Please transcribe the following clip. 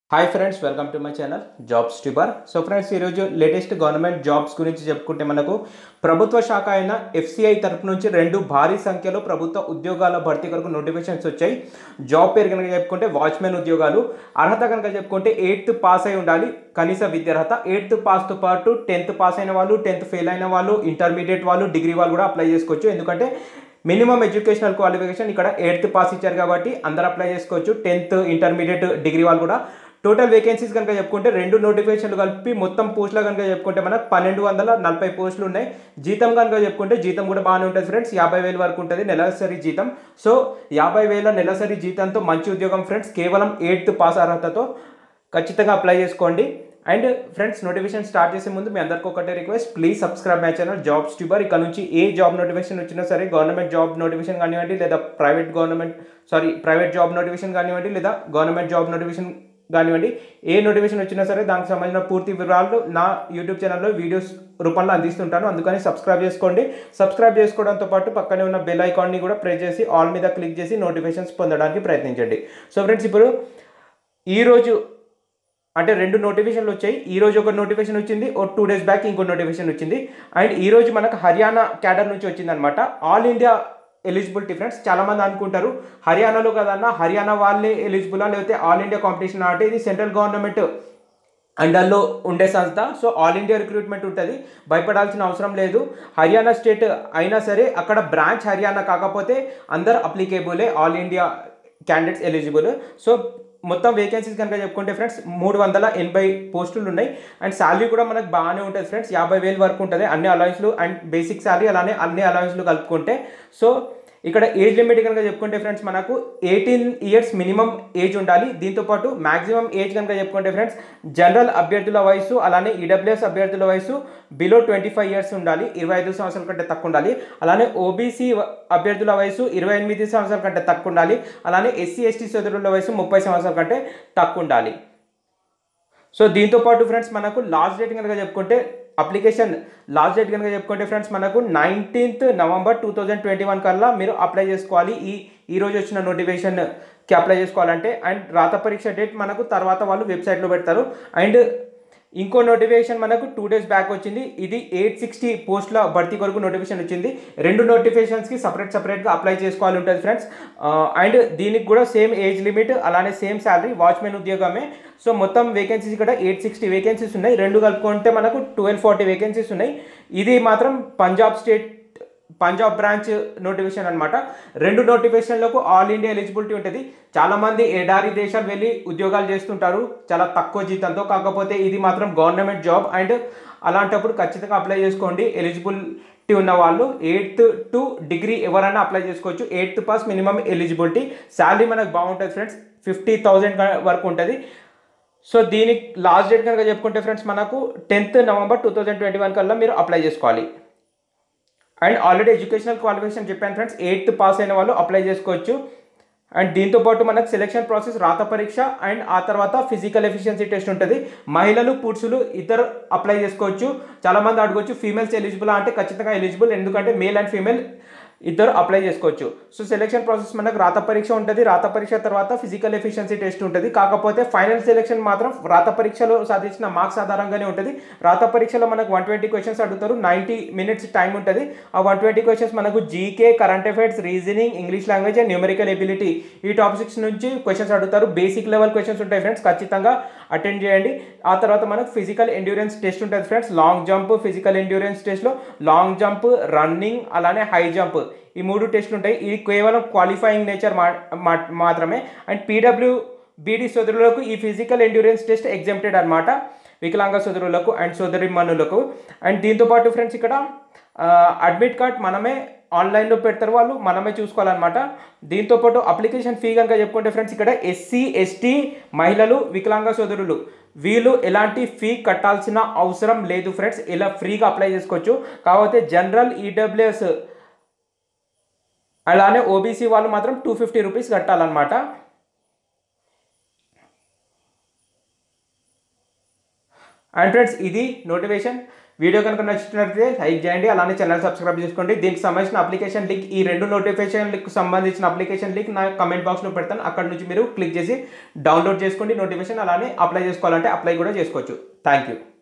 Hi friends, welcome to my channel jobs tuber. So friends, ఈరోజు latest government jobs గురించి చెప్పుకుంటే మనకు ప్రభుత్వ శాఖ అయిన ఎఫ్సిఐ తరపు నుంచి 2 భారీ సంఖ్యలో ప్రభుత్వ ఉద్యోగాల భర్తీ కొరకు నోటిఫికేషన్స్ వచ్చాయి. జాబ్ పేరు కనుక చెప్పుకుంటే వాచ్మెన్ ఉద్యోగాలు. అర్హత కనుక చెప్పుకుంటే 8th పాస్ అయి ఉండాలి, కనీస విద్యార్హత. 8th పాస్తో పాటు 10th పాస్ అయిన వాళ్ళు, 10th ఫెయిల్ అయిన వాళ్ళు, ఇంటర్మీడియట్ వాళ్ళు, డిగ్రీ వాళ్ళు కూడా అప్లై చేసుకోవచ్చు. ఎందుకంటే మినిమం ఎడ్యుకేషనల్ క్వాలిఫికేషన్ ఇక్కడ 8th పాస్ ఇచ్చారు కాబట్టి అందరు అప్లై చేసుకోవచ్చు. 10th, ఇంటర్మీడియట్, డిగ్రీ వాళ్ళు కూడా. టోటల్ వేకెన్సీస్ కనుక చెప్పుకుంటే 2 నోటిఫికేషన్లు కలిపి మొత్తం పోస్టులు కనుక చెప్పుకుంటే మనకు 1240 పోస్టులు ఉన్నాయి. జీతం కనుక చెప్పుకుంటే జీతం కూడా బాగానే ఉంటుంది ఫ్రెండ్స్. 50,000 వరకు ఉంటుంది నెలసరి జీతం. సో 50,000 నెలసరి జీతంతో మంచి ఉద్యోగం ఫ్రెండ్స్. కేవలం 8th పాస్ అర్హతతో ఖచ్చితంగా అప్లై చేసుకోండి. అండ్ ఫ్రెండ్స్, నోటిఫికేషన్ స్టార్ట్ చేసే ముందు మీ అందరికీ ఒకటే request, please subscribe my channel jobs tuber. ఇక్కడ నుంచి ఏ జాబ్ నోటిఫికేషన్ వచ్చినా సరే, గవర్నమెంట్ జాబ్ నోటిఫికేషన్ కానివ్వండి, లేదా ప్రైవేట్ జాబ్ నోటిఫికేషన్ కానివ్వండి, లేదా గవర్నమెంట్ జాబ్ నోటిఫికేషన్ కానివ్వండి, ఏ నోటిఫికేషన్ వచ్చినా సరే దానికి సంబంధించిన పూర్తి వివరాలు నా యూట్యూబ్ ఛానల్లో వీడియోస్ రూపంలో అందిస్తుంటాను. అందుకని సబ్స్క్రైబ్ చేసుకోండి. సబ్స్క్రైబ్ చేసుకోవడంతో పాటు పక్కనే ఉన్న బెల్ ఐకాన్ని కూడా ప్రెస్ చేసి ఆల్ మీద క్లిక్ చేసి నోటిఫికేషన్స్ పొందడానికి ప్రయత్నించండి. సో ఫ్రెండ్స్, ఇప్పుడు ఈరోజు అంటే 2 నోటిఫికేషన్లు వచ్చాయి. ఈరోజు ఒక నోటిఫికేషన్ వచ్చింది, 2 days బ్యాక్ ఇంకో నోటిఫికేషన్ వచ్చింది. అండ్ ఈరోజు మనకు హర్యానా క్యాడర్ నుంచి వచ్చింది అనమాట. All India eligibility friends. చాలామంది అనుకుంటారు హర్యానాలో కదన్నా, హర్యానా వాళ్ళే ఎలిజిబులా లేకపోతే ఆల్ ఇండియా కాంపిటీషన్ అంటే ఇది సెంట్రల్ గవర్నమెంట్ అండర్లో ఉండే సంస్థ. సో ఆల్ ఇండియా రిక్రూట్మెంట్ ఉంటుంది, భయపడాల్సిన అవసరం లేదు. హర్యానా స్టేట్ అయినా సరే అక్కడ బ్రాంచ్ హర్యానా కాకపోతే అందరు అప్లికేబులే, all India candidates eligible. So మొత్తం వేకెన్సీస్ కనుక చెప్పుకుంటే ఫ్రెండ్స్ 380 పోస్టులు ఉన్నాయి. అండ్ శాలరీ కూడా మనకు బాగానే ఉంటుంది ఫ్రెండ్స్. 50,000 వరకు ఉంటుంది అన్ని అలవెన్స్లు అండ్ బేసిక్ శాలరీ, అలానే అన్ని అలవెన్స్లు కలుపుకుంటే. సో ఇక్కడ ఏజ్ లిమిట్ కనుక చెప్పుకుంటే ఫ్రెండ్స్ మనకు 18 years మినిమం ఏజ్ ఉండాలి. దీంతోపాటు మ్యాక్సిమం ఏజ్ కనుక చెప్పుకుంటే ఫ్రెండ్స్ జనరల్ అభ్యర్థుల వయసు, అలానే ఈడబ్ల్యూఎస్ అభ్యర్థుల వయసు బిలో 25 years ఉండాలి, 25 సంవత్సరాల కంటే తక్కువ ఉండాలి. అలానే ఓబీసీ అభ్యర్థుల వయసు 28 సంవత్సరాల కంటే తక్కువ ఉండాలి. అలానే ఎస్సీ ఎస్టీ సోదరుల వయసు 30 సంవత్సరాల కంటే తక్కువ ఉండాలి. సో దీంతోపాటు ఫ్రెండ్స్ మనకు లాస్ట్ డేట్ కనుక చెప్పుకుంటే, అప్లికేషన్ లాస్ట్ డేట్ కనుక చెప్పుకుంటే ఫ్రెండ్స్ మనకు 19th November 2021 కల్లా మీరు అప్లై చేసుకోవాలి. ఈ రోజు వచ్చిన నోటిఫికేషన్కి అప్లై చేసుకోవాలంటే. అండ్ రాత పరీక్ష డేట్ మనకు తర్వాత వాళ్ళు వెబ్సైట్లో పెడతారు. అండ్ ఇంకో నోటిఫికేషన్ మనకు 2 days బ్యాక్ వచ్చింది. ఇది 860 పోస్టుల భర్తీ కొరకు నోటిఫికేషన్ వచ్చింది. 2 నోటిఫికేషన్స్కి సపరేట్గా అప్లై చేసుకోవాలి ఉంటుంది ఫ్రెండ్స్. అండ్ దీనికి కూడా సేమ్ ఏజ్ లిమిట్, అలానే సేమ్ శాలరీ, వాచ్మెన్ ఉద్యోగమే. సో మొత్తం వేకెన్సీస్ ఇక్కడ 860 వేకెన్సీస్ ఉన్నాయి. 2 కలుపుకుంటే మనకు 1240 వేకెన్సీస్ ఉన్నాయి. ఇది మాత్రం పంజాబ్ బ్రాంచ్ నోటిఫికేషన్ అనమాట. 2 నోటిఫికేషన్లకు ఆల్ ఇండియా ఎలిజిబిలిటీ ఉంటుంది. చాలామంది ఎడారి దేశాలు వెళ్ళి ఉద్యోగాలు చేస్తుంటారు చాలా తక్కువ జీతంతో. కాకపోతే ఇది మాత్రం గవర్నమెంట్ జాబ్. అండ్ అలాంటప్పుడు ఖచ్చితంగా అప్లై చేసుకోండి. ఎలిజిబిలిటీ ఉన్న వాళ్ళు 8th to డిగ్రీ ఎవరైనా అప్లై చేసుకోవచ్చు. 8th pass minimum eligibility. Salary మనకు బాగుంటుంది ఫ్రెండ్స్, 50,000 వరకు ఉంటుంది. సో దీనికి లాస్ట్ డేట్ కనుక చెప్పుకుంటే ఫ్రెండ్స్ మనకు 10th November 2021 కల్లా మీరు అప్లై చేసుకోవాలి. అండ్ ఆల్రెడీ ఎడ్యుకేషనల్ క్వాలిఫికేషన్ చెప్పాను ఫ్రెండ్స్, 8th పాస్ అయిన వాళ్ళు అప్లై చేసుకోవచ్చు. అండ్ దీంతోపాటు మనకు సెలెక్షన్ ప్రాసెస్ రాత పరీక్ష అండ్ ఆ తర్వాత ఫిజికల్ ఎఫిషియన్సీ టెస్ట్ ఉంటుంది. మహిళలు పురుషులు ఇద్దరు అప్లై చేసుకోవచ్చు. చాలామంది అడగవచ్చు ఫీమేల్స్ ఎలిజిబుల్ అంటే ఖచ్చితంగా ఎలిజిబుల్, ఎందుకంటే మేల్ అండ్ ఫీమేల్ ఇద్దరు అప్లై చేసుకోవచ్చు. సో సెలెక్షన్ ప్రాసెస్ మనకు రాత పరీక్ష ఉంటుంది. రాత పరీక్ష తర్వాత ఫిజికల్ ఎఫిషియన్సీ టెస్ట్ ఉంటుంది. కాకపోతే ఫైనల్ సెలెక్షన్ మాత్రం రాత పరీక్షలో సాధించిన మార్క్స్ ఆధారంగానే ఉంటుంది. రాత పరీక్షలో మనకు 120 క్వశ్చన్స్ అడుగుతారు. 90 minutes టైం ఉంటుంది. ఆ 120 క్వశ్చన్స్ మనకు GK, current affairs, reasoning, English language and numerical ability, ఈ టాపిక్స్ నుంచి క్వశ్చన్స్ అడుగుతారు. బేసిక్ లెవెల్ క్వశ్చన్స్ ఉంటాయి ఫ్రెండ్స్, ఖచ్చితంగా అటెండ్ చేయండి. ఆ తర్వాత మనకు ఫిజికల్ ఎండ్యూరెన్స్ టెస్ట్ ఉంటుంది friends. Long jump, physical endurance టెస్ట్లో లాంగ్ జంప్, రన్నింగ్, అలానే హై జంప్, ఈ 3 టెస్టులు ఉంటాయి. ఇది కేవలం క్వాలిఫైయింగ్ నేచర్ మాత్రమే. అండ్ పీడబ్ల్యూబీడీ సోదరులకు ఈ ఫిజికల్ ఎండ్యూరెన్స్ టెస్ట్ ఎగ్జామ్టెడ్ అనమాట, వికలాంగ సోదరులకు అండ్ సోదరిమణులకు. అండ్ దీంతోపాటు ఫ్రెండ్స్ ఇక్కడ అడ్మిట్ కార్డ్ మనమే ఆన్లైన్లో పెడతారు, వాళ్ళు మనమే చూసుకోవాలన్నమాట. దీంతోపాటు అప్లికేషన్ ఫీ కనుక చెప్పుకుంటే ఫ్రెండ్స్ ఇక్కడ ఎస్సీ ఎస్టీ మహిళలు, వికలాంగ సోదరులు వీళ్ళు ఎలాంటి ఫీ కట్టాల్సిన అవసరం లేదు ఫ్రెండ్స్. ఇలా ఫ్రీగా అప్లై చేసుకోవచ్చు. కాకపోతే జనరల్, ఈడబ్ల్యూఎస్ అలానే ఓబీసీ వాళ్ళు మాత్రం 250 రూపీస్ కట్టాలన్నమాట. అండ్ ఫ్రెండ్స్ ఇది నోటిఫికేషన్. వీడియో కనుక నచ్చినట్లయితే లైక్ చేయండి, అలానే ఛానల్ సబ్స్క్రైబ్ చేసుకోండి. దీనికి సంబంధించిన అప్లికేషన్ లింక్, ఈ 2 నోటిఫికేషన్ లింక్ సంబంధించిన అప్లికేషన్ లింక్ నా కమెంట్ బాక్స్లో పెడతాను. అక్కడ నుంచి మీరు క్లిక్ చేసి డౌన్లోడ్ చేసుకోండి నోటిఫికేషన్. అలానే అప్లై చేసుకోవాలంటే అప్లై కూడా చేసుకోవచ్చు. Thank you.